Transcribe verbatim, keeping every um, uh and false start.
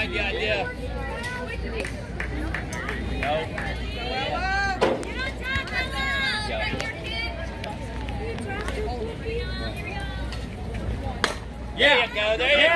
like the idea. Nope. Yeah. There you go. There you go.